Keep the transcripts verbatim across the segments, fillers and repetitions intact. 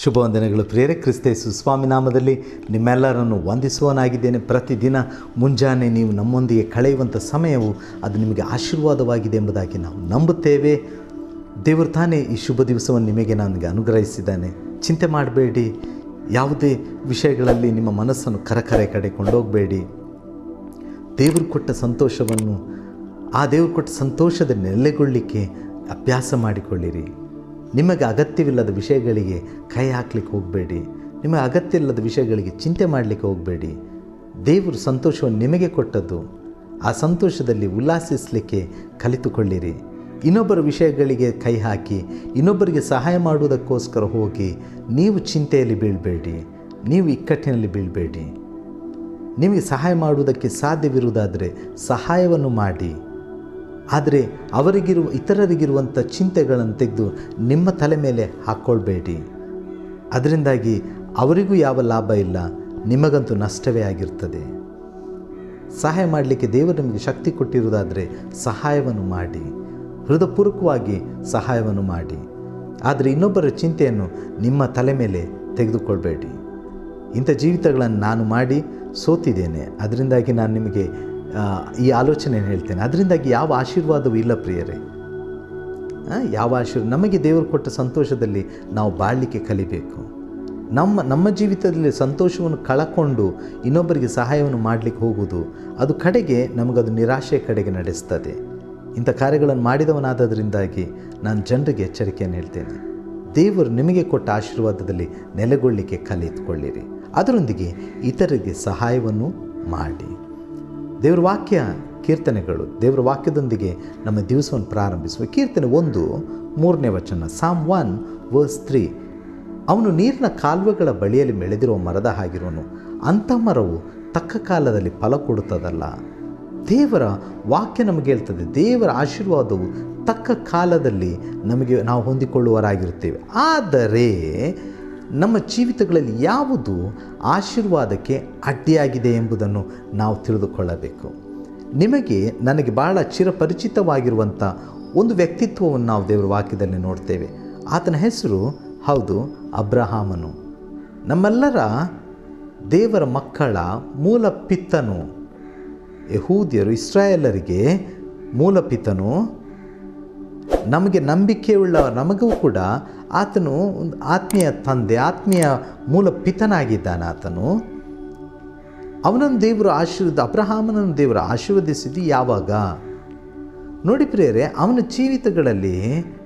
ಶುಭವಂದನೆಗಳು ಪ್ರಿಯರೇ. ಕ್ರಿಸ್ತೇಸು ಸ್ವಾಮಿ ನಾಮದಲ್ಲಿ ನಿಮ್ಮೆಲ್ಲರನ್ನು ವಂದಿಸುವನಾಗಿದ್ದೇನೆ. ಪ್ರತಿದಿನ ಮುಂಜಾನೆ ನೀವು ನಮ್ಮೊಂದಿಗೆ ಕಳೆಯುವಂಥ ಸಮಯವು ಅದು ನಿಮಗೆ ಆಶೀರ್ವಾದವಾಗಿದೆ ಎಂಬುದಾಗಿ ನಾವು ನಂಬುತ್ತೇವೆ. ದೇವರು ತಾನೇ ಈ ಶುಭ ದಿವಸವನ್ನು ನಿಮಗೆ ನನಗೆ ಅನುಗ್ರಹಿಸಿದ್ದಾನೆ. ಚಿಂತೆ ಮಾಡಬೇಡಿ, ಯಾವುದೇ ವಿಷಯಗಳಲ್ಲಿ ನಿಮ್ಮ ಮನಸ್ಸನ್ನು ಕರಕರೆ ಕಡೆ ಕೊಂಡೋಗಬೇಡಿ. ದೇವರು ಕೊಟ್ಟ ಸಂತೋಷವನ್ನು, ಆ ದೇವರು ಕೊಟ್ಟ ಸಂತೋಷದ ನೆಲೆಗೊಳ್ಳಲಿಕ್ಕೆ ಅಭ್ಯಾಸ ಮಾಡಿಕೊಳ್ಳಿರಿ. ನಿಮಗೆ ಅಗತ್ಯವಿಲ್ಲದ ವಿಷಯಗಳಿಗೆ ಕೈ ಹಾಕ್ಲಿಕ್ಕೆ ಹೋಗಬೇಡಿ. ನಿಮಗೆ ಅಗತ್ಯ ಇಲ್ಲದ ವಿಷಯಗಳಿಗೆ ಚಿಂತೆ ಮಾಡಲಿಕ್ಕೆ ಹೋಗಬೇಡಿ. ದೇವರು ಸಂತೋಷವನ್ನು ನಿಮಗೆ ಕೊಟ್ಟದ್ದು, ಆ ಸಂತೋಷದಲ್ಲಿ ಉಲ್ಲಾಸಿಸಲಿಕ್ಕೆ ಕಲಿತುಕೊಳ್ಳಿರಿ. ಇನ್ನೊಬ್ಬರ ವಿಷಯಗಳಿಗೆ ಕೈ ಹಾಕಿ ಇನ್ನೊಬ್ಬರಿಗೆ ಸಹಾಯ ಮಾಡುವುದಕ್ಕೋಸ್ಕರ ಹೋಗಿ ನೀವು ಚಿಂತೆಯಲ್ಲಿ ಬೀಳಬೇಡಿ, ನೀವು ಇಕ್ಕಟ್ಟಿನಲ್ಲಿ ಬೀಳಬೇಡಿ. ನಿಮಗೆ ಸಹಾಯ ಮಾಡುವುದಕ್ಕೆ ಸಾಧ್ಯವಿರುವುದಾದರೆ ಸಹಾಯವನ್ನು ಮಾಡಿ. ಆದರೆ ಅವರಿಗಿರುವ ಇತರರಿಗಿರುವಂಥ ಚಿಂತೆಗಳನ್ನು ತೆಗೆದು ನಿಮ್ಮ ತಲೆ ಮೇಲೆ ಹಾಕ್ಕೊಳ್ಬೇಡಿ. ಅದರಿಂದಾಗಿ ಅವರಿಗೂ ಯಾವ ಲಾಭ ಇಲ್ಲ, ನಿಮಗಂತೂ ನಷ್ಟವೇ ಆಗಿರ್ತದೆ. ಸಹಾಯ ಮಾಡಲಿಕ್ಕೆ ದೇವರು ನಿಮಗೆ ಶಕ್ತಿ ಕೊಟ್ಟಿರುವುದಾದರೆ ಸಹಾಯವನ್ನು ಮಾಡಿ, ಹೃದಯಪೂರ್ವಕವಾಗಿ ಸಹಾಯವನ್ನು ಮಾಡಿ. ಆದರೆ ಇನ್ನೊಬ್ಬರ ಚಿಂತೆಯನ್ನು ನಿಮ್ಮ ತಲೆ ಮೇಲೆ ತೆಗೆದುಕೊಳ್ಬೇಡಿ. ಇಂಥ ಜೀವಿತಗಳನ್ನು ನಾನು ಮಾಡಿ ಸೋತಿದ್ದೇನೆ, ಅದರಿಂದಾಗಿ ನಾನು ನಿಮಗೆ ಈ ಆಲೋಚನೆಯನ್ನು ಹೇಳ್ತೇನೆ. ಅದರಿಂದಾಗಿ ಯಾವ ಆಶೀರ್ವಾದವೂ ಇಲ್ಲ ಪ್ರಿಯರೇ. ಯಾವ ಆಶೀರ್ವಾದ? ನಮಗೆ ದೇವರು ಕೊಟ್ಟ ಸಂತೋಷದಲ್ಲಿ ನಾವು ಬಾಳಲಿಕ್ಕೆ ಕಲಿಬೇಕು. ನಮ್ಮ ನಮ್ಮ ಜೀವಿತದಲ್ಲಿ ಸಂತೋಷವನ್ನು ಕಳಕೊಂಡು ಇನ್ನೊಬ್ಬರಿಗೆ ಸಹಾಯವನ್ನು ಮಾಡಲಿಕ್ಕೆ ಹೋಗುವುದು, ಅದು ಕಡೆಗೆ ನಮಗದು ನಿರಾಶೆಯ ಕಡೆಗೆ ನಡೆಸ್ತದೆ. ಇಂಥ ಕಾರ್ಯಗಳನ್ನು ಮಾಡಿದವನಾದದ್ರಿಂದಾಗಿ ನಾನು ಜನರಿಗೆ ಎಚ್ಚರಿಕೆಯನ್ನು ಹೇಳ್ತೇನೆ. ದೇವರು ನಿಮಗೆ ಕೊಟ್ಟ ಆಶೀರ್ವಾದದಲ್ಲಿ ನೆಲೆಗೊಳ್ಳಲಿಕ್ಕೆ ಕಲಿತುಕೊಳ್ಳಿರಿ. ಅದರೊಂದಿಗೆ ಇತರರಿಗೆ ಸಹಾಯವನ್ನು ಮಾಡಿ. ದೇವರ ವಾಕ್ಯ, ಕೀರ್ತನೆಗಳು, ದೇವರ ವಾಕ್ಯದೊಂದಿಗೆ ನಮ್ಮ ದಿವಸವನ್ನು ಪ್ರಾರಂಭಿಸುವ. ಕೀರ್ತನೆ ಒಂದು ಮೂರನೇ ವಚನ, ಸಾಮ್ ಒನ್ ವರ್ಸ್ ತ್ರೀ. ಅವನು ನೀರಿನ ಕಾಲುವೆಗಳ ಬಳಿಯಲ್ಲಿ ಬೆಳೆದಿರುವ ಮರದ ಹಾಗಿರುವನು, ಅಂಥ ಮರವು ತಕ್ಕ ಕಾಲದಲ್ಲಿ ಫಲ ಕೊಡುತ್ತದಲ್ಲ. ದೇವರ ವಾಕ್ಯ ನಮಗೆ ಹೇಳ್ತದೆ, ದೇವರ ಆಶೀರ್ವಾದವು ತಕ್ಕ ಕಾಲದಲ್ಲಿ ನಮಗೆ ನಾವು ಹೊಂದಿಕೊಳ್ಳುವರಾಗಿರುತ್ತೇವೆ. ಆದರೆ ನಮ್ಮ ಜೀವಿತಗಳಲ್ಲಿ ಯಾವುದು ಆಶೀರ್ವಾದಕ್ಕೆ ಅಡ್ಡಿಯಾಗಿದೆ ಎಂಬುದನ್ನು ನಾವು ತಿಳಿದುಕೊಳ್ಳಬೇಕು. ನಿಮಗೆ ನನಗೆ ಬಹಳ ಚಿರಪರಿಚಿತವಾಗಿರುವಂಥ ಒಂದು ವ್ಯಕ್ತಿತ್ವವನ್ನು ನಾವು ದೇವರ ವಾಕ್ಯದಲ್ಲಿ ನೋಡ್ತೇವೆ. ಆತನ ಹೆಸರು ಹೌದು ಅಬ್ರಹಾಮನು. ನಮ್ಮೆಲ್ಲರ ದೇವರ ಮಕ್ಕಳ ಮೂಲ ಪಿತನು, ಯಹೂದ್ಯರು ಇಸ್ರಾಯೇಲರಿಗೆ ಮೂಲ ಪಿತನು. ನಮಗೆ ನಂಬಿಕೆಯುಳ್ಳ ನಮಗೂ ಕೂಡ ಆತನು ಒಂದು ಆತ್ಮೀಯ ತಂದೆ, ಆತ್ಮೀಯ ಮೂಲ ಪಿತನಾಗಿದ್ದಾನೆ ಆತನು. ಅವನನ್ನು ದೇವರು ಆಶೀರ್ವಾದ ಅಬ್ರಹಾಮನನ್ನು ದೇವರು ಆಶೀರ್ವದಿಸಿದ್ದು ಯಾವಾಗ ನೋಡಿ ಪ್ರಿಯರೇ, ಅವನ ಜೀವಿತಗಳಲ್ಲಿ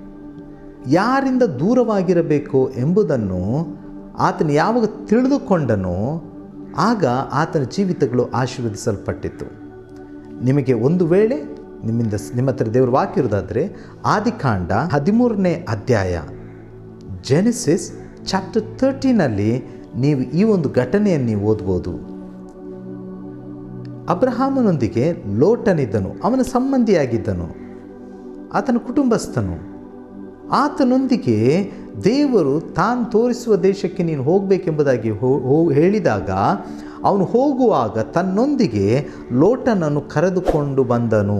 ಯಾರಿಂದ ದೂರವಾಗಿರಬೇಕು ಎಂಬುದನ್ನು ಆತನು ಯಾವಾಗ ತಿಳಿದುಕೊಂಡನೋ ಆಗ ಆತನ ಜೀವಿತಗಳು ಆಶೀರ್ವದಿಸಲ್ಪಟ್ಟಿತು. ನಿಮಗೆ ಒಂದು ವೇಳೆ ನಿಮ್ಮಿಂದ ನಿಮ್ಮ ಹತ್ರ ದೇವರು ವಾಕ್ಯ ಇರೋದಾದರೆ ಆದಿಕಾಂಡ ಹದಿಮೂರನೇ ಅಧ್ಯಾಯ, ಜೆನೆಸಿಸ್ ಚಾಪ್ಟರ್ ತರ್ಟೀನಲ್ಲಿ ನೀವು ಈ ಒಂದು ಘಟನೆಯನ್ನು ನೀವು ಓದ್ಬೋದು. ಅಬ್ರಹಾಮನೊಂದಿಗೆ ಲೋಟನಿದ್ದನು, ಅವನ ಸಂಬಂಧಿಯಾಗಿದ್ದನು, ಆತನ ಕುಟುಂಬಸ್ಥನು. ಆತನೊಂದಿಗೆ ದೇವರು ತಾನು ತೋರಿಸುವ ದೇಶಕ್ಕೆ ನೀನು ಹೋಗಬೇಕೆಂಬುದಾಗಿ ಹೋ ಹೇಳಿದಾಗ ಅವನು ಹೋಗುವಾಗ ತನ್ನೊಂದಿಗೆ ಲೋಟನನ್ನು ಕರೆದುಕೊಂಡು ಬಂದನು.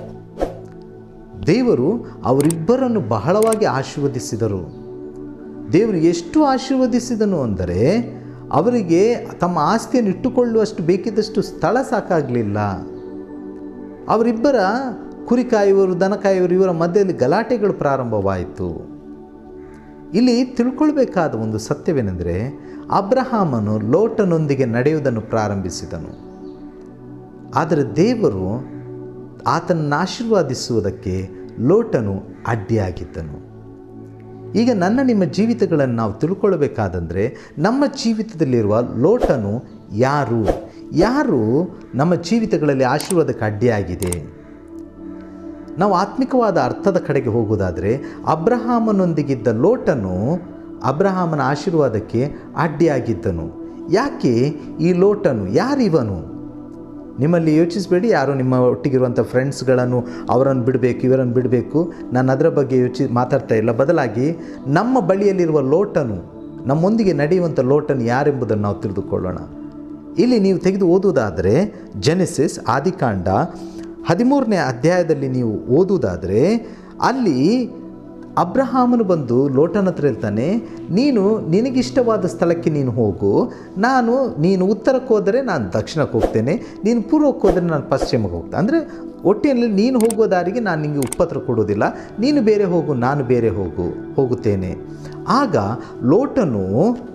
ದೇವರು ಅವರಿಬ್ಬರನ್ನು ಬಹಳವಾಗಿ ಆಶೀರ್ವದಿಸಿದರು. ದೇವರು ಎಷ್ಟು ಆಶೀರ್ವದಿಸಿದನು ಅಂದರೆ ಅವರಿಗೆ ತಮ್ಮ ಆಸ್ತಿಯನ್ನು ಇಟ್ಟುಕೊಳ್ಳುವಷ್ಟು ಬೇಕಿದ್ದಷ್ಟು ಸ್ಥಳ ಸಾಕಾಗಲಿಲ್ಲ. ಅವರಿಬ್ಬರ ಕುರಿ ಕಾಯುವರು, ದನ ಕಾಯುವರು, ಇವರ ಮಧ್ಯದಲ್ಲಿ ಗಲಾಟೆಗಳು ಪ್ರಾರಂಭವಾಯಿತು. ಇಲ್ಲಿ ತಿಳ್ಕೊಳ್ಬೇಕಾದ ಒಂದು ಸತ್ಯವೇನೆಂದರೆ, ಅಬ್ರಹಾಮನು ಲೋಟನೊಂದಿಗೆ ನಡೆಯುವುದನ್ನು ಪ್ರಾರಂಭಿಸಿದನು. ಆದರೆ ದೇವರು ಆತನನ್ನು ಆಶೀರ್ವಾದಿಸುವುದಕ್ಕೆ ಲೋಟನು ಅಡ್ಡಿಯಾಗಿದ್ದನು. ಈಗ ನನ್ನ ನಿಮ್ಮ ಜೀವಿತಗಳನ್ನು ನಾವು ತಿಳ್ಕೊಳ್ಬೇಕಾದಂದರೆ ನಮ್ಮ ಜೀವಿತದಲ್ಲಿರುವ ಲೋಟನು ಯಾರು ಯಾರು ನಮ್ಮ ಜೀವಿತಗಳಲ್ಲಿ ಆಶೀರ್ವಾದಕ್ಕೆ ಅಡ್ಡಿಯಾಗಿದೆ. ನಾವು ಆತ್ಮಿಕವಾದ ಅರ್ಥದ ಕಡೆಗೆ ಹೋಗುವುದಾದರೆ ಅಬ್ರಹಾಮನೊಂದಿಗಿದ್ದ ಲೋಟನು ಅಬ್ರಹಾಮನ ಆಶೀರ್ವಾದಕ್ಕೆ ಅಡ್ಡಿಯಾಗಿದ್ದನು. ಯಾಕೆ ಈ ಲೋಟನು, ಯಾರಿವನು? ನಿಮ್ಮಲ್ಲಿ ಯೋಚಿಸಬೇಡಿ, ಯಾರು ನಿಮ್ಮ ಒಟ್ಟಿಗಿರುವಂಥ ಫ್ರೆಂಡ್ಸ್ಗಳನ್ನು ಅವರನ್ನು ಬಿಡಬೇಕು ಇವರನ್ನು ಬಿಡಬೇಕು, ನಾನು ಅದರ ಬಗ್ಗೆ ಯೋಚಿ ಮಾತಾಡ್ತಾ ಇಲ್ಲ. ಬದಲಾಗಿ ನಮ್ಮ ಬಳಿಯಲ್ಲಿರುವ ಲೋಟನು, ನಮ್ಮೊಂದಿಗೆ ನಡೆಯುವಂಥ ಲೋಟನು ಯಾರೆಂಬುದನ್ನು ನಾವು ತಿಳಿದುಕೊಳ್ಳೋಣ. ಇಲ್ಲಿ ನೀವು ತೆಗೆದು ಓದುವುದಾದರೆ ಜೆನೆಸಿಸ್ ಆದಿಕಾಂಡ ಹದಿಮೂರನೇ ಅಧ್ಯಾಯದಲ್ಲಿ ನೀವು ಓದುವುದಾದರೆ ಅಲ್ಲಿ ಅಬ್ರಹಾಮನು ಬಂದು ಲೋಟನ ಹತ್ರ ಹೇಳ್ತಾನೆ, ನೀನು ನಿನಗಿಷ್ಟವಾದ ಸ್ಥಳಕ್ಕೆ ನೀನು ಹೋಗು, ನಾನು ನೀನು ಉತ್ತರಕ್ಕೆ ಹೋದರೆ ನಾನು ದಕ್ಷಿಣಕ್ಕೆ ಹೋಗ್ತೇನೆ, ನೀನು ಪೂರ್ವಕ್ಕೆ ಹೋದರೆ ನಾನು ಪಶ್ಚಿಮಕ್ಕೆ ಹೋಗ್ತೇನೆ. ಅಂದರೆ ಒಟ್ಟಿನಲ್ಲಿ ನೀನು ಹೋಗುವ ದಾರಿಗೆ ನಾನು ನಿಮಗೆ ಉಪದ್ರ ಕೊಡೋದಿಲ್ಲ, ನೀನು ಬೇರೆ ಹೋಗು, ನಾನು ಬೇರೆ ಹೋಗು ಹೋಗುತ್ತೇನೆ. ಆಗ ಲೋಟನು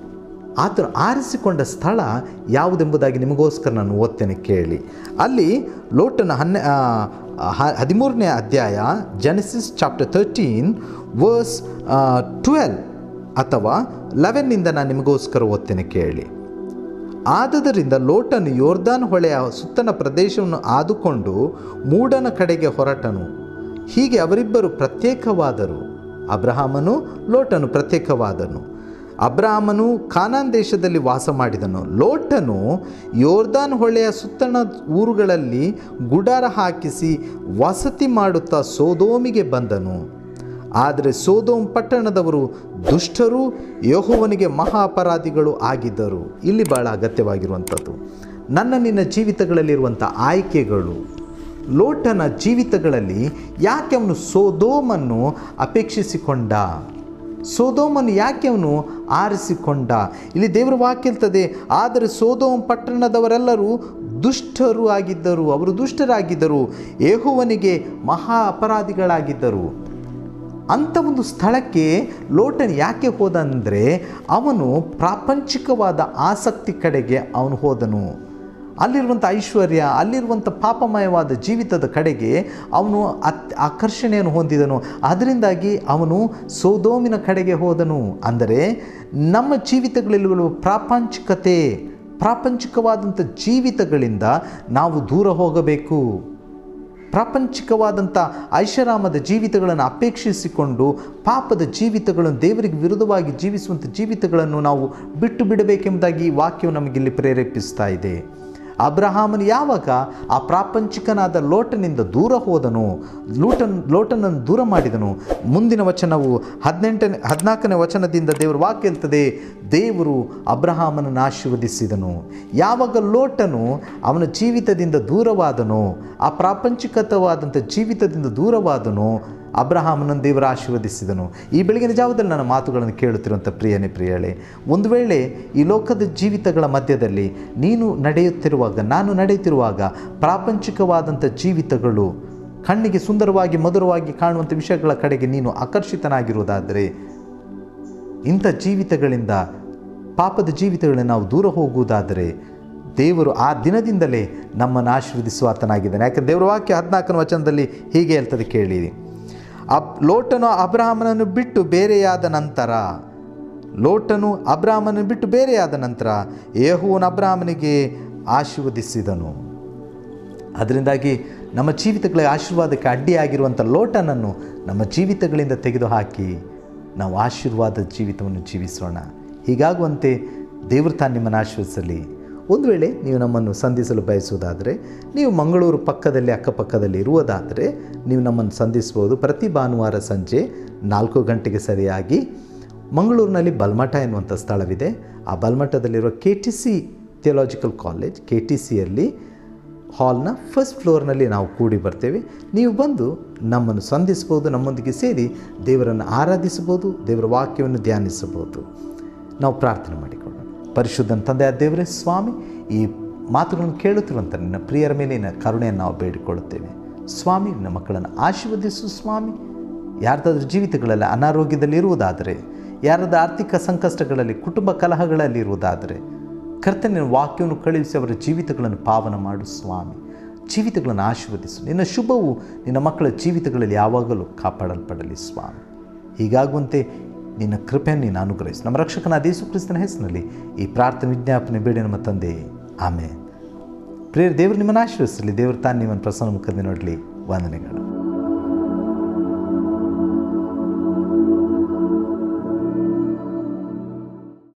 ಆತನು ಆರಿಸಿಕೊಂಡ ಸ್ಥಳ ಯಾವುದೆಂಬುದಾಗಿ ನಿಮಗೋಸ್ಕರ ನಾನು ಓದ್ತೇನೆ ಕೇಳಿ. ಅಲ್ಲಿ ಲೋಟನ ಹನ್ನೆ ಹದಿಮೂರನೇ ಅಧ್ಯಾಯ, Genesis chapter thirteen verse twelve ಅಥವಾ ಲೆವೆನ್ನಿಂದ ನಾನು ನಿಮಗೋಸ್ಕರ ಓದ್ತೇನೆ ಕೇಳಿ. ಆದುದರಿಂದ ಲೋಟನು ಯೋರ್ದಾನ್ ಹೊಳೆಯ ಸುತ್ತಣ ಪ್ರದೇಶವನ್ನು ಆದುಕೊಂಡು ಮೂಡನ ಕಡೆಗೆ ಹೊರಟನು. ಹೀಗೆ ಅವರಿಬ್ಬರು ಪ್ರತ್ಯೇಕವಾದರು. ಅಬ್ರಹಾಮನು ಲೋಟನು ಪ್ರತ್ಯೇಕವಾದನು. ಅಬ್ರಹಾಮನು ಕಾನಾನ್ ದೇಶದಲ್ಲಿ ವಾಸ ಮಾಡಿದನು. ಲೋಟನು ಯೋರ್ದಾನ್ ಹೊಳೆಯ ಸುತ್ತಣ ಊರುಗಳಲ್ಲಿ ಗುಡಾರ ಹಾಕಿಸಿ ವಸತಿ ಮಾಡುತ್ತಾ ಸೋದೋಮಿಗೆ ಬಂದನು. ಆದರೆ ಸೋದೋಮ್ ಪಟ್ಟಣದವರು ದುಷ್ಟರು, ಯೆಹೋವನಿಗೆ ಮಹಾ ಅಪರಾಧಿಗಳು ಆಗಿದ್ದರು. ಇಲ್ಲಿ ಭಾಳ ಅಗತ್ಯವಾಗಿರುವಂಥದ್ದು ನನ್ನ ನಿನ್ನ ಜೀವಿತಗಳಲ್ಲಿರುವಂಥ ಆಯ್ಕೆಗಳು. ಲೋಟನ ಜೀವಿತಗಳಲ್ಲಿ ಯಾಕೆ ಅವನು ಸೋದೋಮನ್ನು ಅಪೇಕ್ಷಿಸಿಕೊಂಡ? ಸೋದೋಮನ್ನು ಯಾಕೆ ಅವನು ಆರಿಸಿಕೊಂಡ? ಇಲ್ಲಿ ದೇವರ ವಾಕ್ಯ ಹೇಳ್ತದೆ, ಆದರೆ ಸೋದೋಮ್ ಪಟ್ಟಣದವರೆಲ್ಲರೂ ದುಷ್ಟರು ಆಗಿದ್ದರು, ಅವರು ದುಷ್ಟರಾಗಿದ್ದರು, ಯೆಹೋವನಿಗೆ ಮಹಾ ಅಪರಾಧಿಗಳಾಗಿದ್ದರು. ಅಂಥ ಒಂದು ಸ್ಥಳಕ್ಕೆ ಲೋಟನ್ ಯಾಕೆ ಹೋದ ಅಂದರೆ ಅವನು ಪ್ರಾಪಂಚಿಕವಾದ ಆಸಕ್ತಿ ಕಡೆಗೆ ಅವನು ಹೋದನು. ಅಲ್ಲಿರುವಂಥ ಐಶ್ವರ್ಯ, ಅಲ್ಲಿರುವಂಥ ಪಾಪಮಯವಾದ ಜೀವಿತದ ಕಡೆಗೆ ಅವನು ಅತ್ ಆಕರ್ಷಣೆಯನ್ನು ಹೊಂದಿದನು. ಅದರಿಂದಾಗಿ ಅವನು ಸೋದೋಮಿನ ಕಡೆಗೆ ಹೋದನು. ಅಂದರೆ ನಮ್ಮ ಜೀವಿತಗಳಲ್ಲಿರುವ ಪ್ರಾಪಂಚಿಕತೆ, ಪ್ರಾಪಂಚಿಕವಾದಂಥ ಜೀವಿತಗಳಿಂದ ನಾವು ದೂರ ಹೋಗಬೇಕು. ಪ್ರಾಪಂಚಿಕವಾದಂಥ ಐಷಾರಾಮದ ಜೀವಿತಗಳನ್ನು ಅಪೇಕ್ಷಿಸಿಕೊಂಡು ಪಾಪದ ಜೀವಿತಗಳನ್ನು, ದೇವರಿಗೆ ವಿರುದ್ಧವಾಗಿ ಜೀವಿಸುವಂಥ ಜೀವಿತಗಳನ್ನು ನಾವು ಬಿಟ್ಟು ಬಿಡಬೇಕೆಂಬುದಾಗಿ ಈ ವಾಕ್ಯವು ನಮಗಿಲ್ಲಿ ಪ್ರೇರೇಪಿಸ್ತಾ ಇದೆ. ಅಬ್ರಹಾಮನು ಯಾವಾಗ ಆ ಪ್ರಾಪಂಚಿಕನಾದ ಲೋಟನಿಂದ ದೂರ ಹೋದನು, ಲೋಟನ್ ಲೋಟನನ್ನು ದೂರ ಮಾಡಿದನು. ಮುಂದಿನ ವಚನವು ಹದಿನೆಂಟನೇ ಹದಿನಾಲ್ಕನೇ ವಚನದಿಂದ ದೇವರು ವಾಕ್ಯ ಹೇಳ್ತದೆ, ದೇವರು ಅಬ್ರಹಾಮನನ್ನು ಆಶೀರ್ವದಿಸಿದನು. ಯಾವಾಗ ಲೋಟನು ಅವನ ಜೀವಿತದಿಂದ ದೂರವಾದನು, ಆ ಪ್ರಾಪಂಚಿಕತವಾದಂಥ ಜೀವಿತದಿಂದ ದೂರವಾದನು, ಅಬ್ರಹಾಮನನ್ನು ದೇವರು ಆಶೀರ್ವದಿಸಿದನು. ಈ ಬೆಳಗಿನ ಜಾವದಲ್ಲಿ ನನ್ನ ಮಾತುಗಳನ್ನು ಕೇಳುತ್ತಿರುವಂಥ ಪ್ರಿಯನೇ ಪ್ರಿಯಳೇ, ಒಂದು ವೇಳೆ ಈ ಲೋಕದ ಜೀವಿತಗಳ ಮಧ್ಯದಲ್ಲಿ ನೀನು ನಡೆಯುತ್ತಿರುವಾಗ, ನಾನು ನಡೆಯುತ್ತಿರುವಾಗ ಪ್ರಾಪಂಚಿಕವಾದಂಥ ಜೀವಿತಗಳು, ಕಣ್ಣಿಗೆ ಸುಂದರವಾಗಿ ಮಧುರವಾಗಿ ಕಾಣುವಂಥ ವಿಷಯಗಳ ಕಡೆಗೆ ನೀನು ಆಕರ್ಷಿತನಾಗಿರುವುದಾದರೆ, ಇಂಥ ಜೀವಿತಗಳಿಂದ, ಪಾಪದ ಜೀವಿತಗಳಿಂದ ನಾವು ದೂರ ಹೋಗುವುದಾದರೆ, ದೇವರು ಆ ದಿನದಿಂದಲೇ ನಮ್ಮನ್ನು ಆಶೀರ್ವದಿಸುವ ಆತನಾಗಿದ್ದಾನೆ. ಯಾಕಂದರೆ ದೇವರ ವಾಕ್ಯ ಹದಿನಾಲ್ಕನೇ ವಚನದಲ್ಲಿ ಹೀಗೆ ಹೇಳ್ತದೆ ಕೇಳಿ. ಅಬ್ ಲೋಟನು ಅಬ್ರಹಾಮನನ್ನು ಬಿಟ್ಟು ಬೇರೆಯಾದ ನಂತರ ಲೋಟನು ಅಬ್ರಹಾಮನನ್ನು ಬಿಟ್ಟು ಬೇರೆಯಾದ ನಂತರ ಯೆಹೋವನು ಅಬ್ರಹಾಮನಿಗೆ ಆಶೀರ್ವದಿಸಿದನು. ಅದರಿಂದಾಗಿ ನಮ್ಮ ಜೀವಿತಗಳಿಗೆ ಆಶೀರ್ವಾದಕ್ಕೆ ಅಡ್ಡಿಯಾಗಿರುವಂಥ ಲೋಟನನ್ನು ನಮ್ಮ ಜೀವಿತಗಳಿಂದ ತೆಗೆದುಹಾಕಿ ನಾವು ಆಶೀರ್ವಾದದ ಜೀವಿತವನ್ನು ಜೀವಿಸೋಣ. ಹೀಗಾಗುವಂತೆ ದೇವರು ತಾನು ನಿಮ್ಮನ್ನು ಆಶೀರ್ವದಿಸಲಿ. ಒಂದು ವೇಳೆ ನೀವು ನಮ್ಮನ್ನು ಸಂಧಿಸಲು ಬಯಸುವುದಾದರೆ, ನೀವು ಮಂಗಳೂರು ಪಕ್ಕದಲ್ಲಿ ಅಕ್ಕಪಕ್ಕದಲ್ಲಿ ಇರುವುದಾದರೆ ನೀವು ನಮ್ಮನ್ನು ಸಂಧಿಸ್ಬೋದು. ಪ್ರತಿ ಭಾನುವಾರ ಸಂಜೆ ನಾಲ್ಕು ಗಂಟೆಗೆ ಸರಿಯಾಗಿ ಮಂಗಳೂರಿನಲ್ಲಿ ಬಲ್ಮಠ ಎನ್ನುವಂಥ ಸ್ಥಳವಿದೆ. ಆ ಬಲ್ಮಠದಲ್ಲಿರುವ K T C theological college, K T ಸಿಯಲ್ಲಿ ಹಾಲ್ನ ಫಸ್ಟ್ ಫ್ಲೋರ್ನಲ್ಲಿ ನಾವು ಕೂಡಿ ಬರ್ತೇವೆ. ನೀವು ಬಂದು ನಮ್ಮನ್ನು ಸಂಧಿಸ್ಬೋದು, ನಮ್ಮೊಂದಿಗೆ ಸೇರಿ ದೇವರನ್ನು ಆರಾಧಿಸಬಹುದು, ದೇವರ ವಾಕ್ಯವನ್ನು ಧ್ಯಾನಿಸಬಹುದು. ನಾವು ಪ್ರಾರ್ಥನೆ ಮಾಡಿಕೊಳ್ಳೋಣ. ಪರಿಶುದ್ಧನ ತಂದೆಯ ದೇವರೇ ಸ್ವಾಮಿ, ಈ ಮಾತುಗಳನ್ನು ಕೇಳುತ್ತಿರುವಂಥ ನಿನ್ನ ಪ್ರಿಯರ ಮೇಲೆ ನಿನ್ನ ಕರುಣೆಯನ್ನು ನಾವು ಬೇಡಿಕೊಳ್ಳುತ್ತೇವೆ ಸ್ವಾಮಿ. ನಿನ್ನ ಮಕ್ಕಳನ್ನು ಆಶೀರ್ವದಿಸು ಸ್ವಾಮಿ. ಯಾರ್ದಾದ್ರೂ ಜೀವಿತಗಳಲ್ಲಿ ಅನಾರೋಗ್ಯದಲ್ಲಿ ಇರುವುದಾದರೆ, ಯಾರಾದ ಆರ್ಥಿಕ ಸಂಕಷ್ಟಗಳಲ್ಲಿ, ಕುಟುಂಬ ಕಲಹಗಳಲ್ಲಿ ಇರುವುದಾದರೆ, ಕರ್ತನಿನ ವಾಕ್ಯವನ್ನು ಕಳುಹಿಸಿ ಅವರ ಜೀವಿತಗಳನ್ನು ಪಾವನ ಮಾಡು ಸ್ವಾಮಿ. ಜೀವಿತಗಳನ್ನು ಆಶೀರ್ವದಿಸು. ನಿನ್ನ ಶುಭವು ನಿನ್ನ ಮಕ್ಕಳ ಜೀವಿತಗಳಲ್ಲಿ ಯಾವಾಗಲೂ ಕಾಪಾಡಲ್ಪಡಲಿ ಸ್ವಾಮಿ. ಹೀಗಾಗುವಂತೆ ನಿನ್ನ ಕೃಪೆಯನ್ನು ನೀನು ಅನುಗ್ರಹಿಸು. ನಮ್ಮ ರಕ್ಷಕನಾದ ಯೇಸು ಕ್ರಿಸ್ತನ ಹೆಸರಿನಲ್ಲಿ ಈ ಪ್ರಾರ್ಥನೆ ವಿಜ್ಞಾಪನೆ ಬೇಡಿ ನಮ್ಮ ತಂದೆ, ಆಮೇಲೆ. ಪ್ರಿಯರು, ದೇವರು ನಿಮ್ಮನ್ನು ಆಶೀರ್ವದಿಸಲಿ. ದೇವರು ತಾನು ನಿಮ್ಮನ್ನು ಪ್ರಸನ್ನ ಮುಖದಿಂದ ನೋಡಲಿ. ವಂದನೆಗಳು.